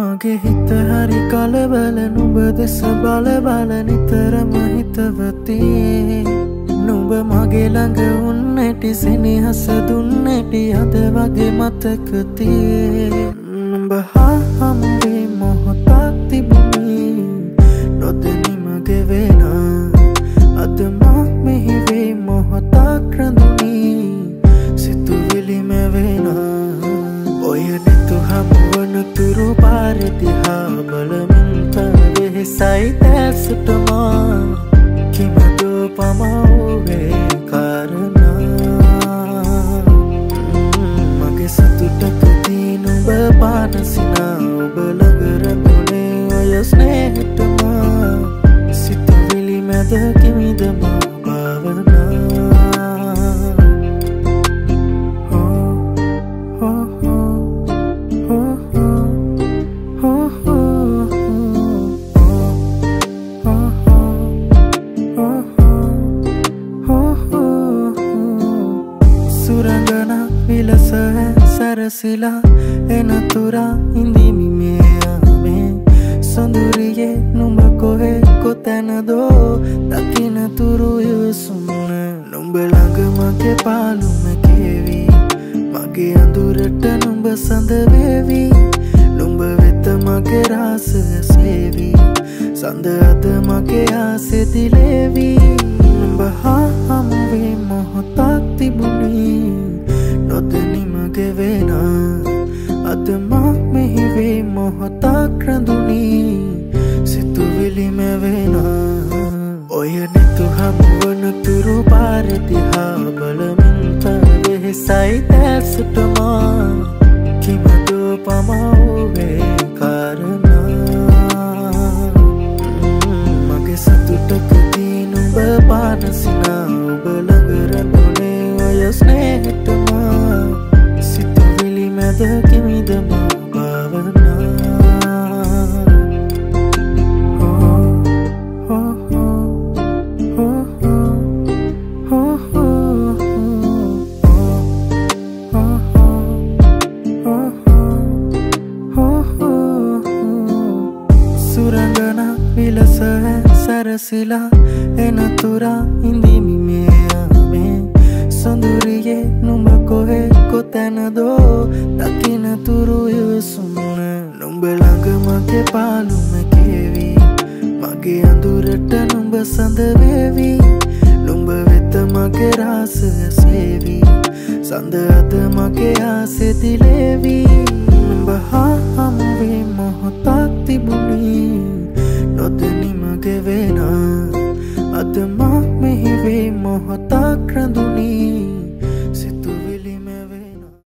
මගේ හිත හරි කලබල නුඹ දෙස බල බල නිතරම හිතවති නුඹ මගේ ළඟ උන්නැටි සෙනෙහස දුන්නැටි අද වගේ මතකති නුඹ හම්බේ මොහොතක් තිබුණි නොදැනීම ගෙවෙන අද මා මෙහි වේ මොහොතක් රැඳුනි සිතුවිලි මැවෙන ඔය නෙතු හමුවන තුරු පාර දිහා බලමින් තවෙහෙසයි දැසටම කිමදෝ පමවුවේ කාරණා මගේ සතුටකදී නුඹ පානසිනා ඔබ ළඟ රැඳුනේ ඔය ස්නේහටම සිතුවිලි මැද කිමිදම භාවනා සුරංගනා විලස සැරසිලා එනතුරා ඉඳිමි මේ සොඳුරියේ නුඹ කොහෙ කොතැනදෝ දකින්නතුරු යසුන්න නුඹ ළඟ මගේ පාළුම කෙවි මගේ අඳුරට නුඹ සඳ වේවි නුඹ වෙත මගේ රාසය සේවි සඳ අද මගේ ආසෙ දිලේවි නුඹ හම්බේ මොහොතක් තිබුණි නොදැනීම ගෙවෙන අද මා මෙහි වේ මොහොතක් රැඳුනි සිතුවිලි මැවෙන ඔය නෙතු හමුවන තුරු පාර දිහා බලමින් තවෙහෙසයි දැසටම කිමදෝ පමවුවේ කාරණා මගේ සතුටකදී නුඹ පානසිනා ඔබ ළඟ රැඳුනේ ඔය ස්නේහටම සිතුවිලි මැද කිමිදම භාවනා සුරංගනා විලස සැරසිලා එනතුරා ඉඳිමි මේ සොඳුරියේ නුඹ කොහෙ කොතැනදෝ දකින්නතුරු යසුන්න නුඹ ළඟ මගේ පාළුම කෙවි මගේ අඳුරට නුඹ සඳ වේවි නුඹ වෙත මගේ රාසය සේවි සඳ අද මගේ ආසෙ දිලේවි නුඹ හම්බේ මොහොතක් තිබුණි නොදැනීම ගෙවෙන අද මා මෙහි වේ මොහොතක්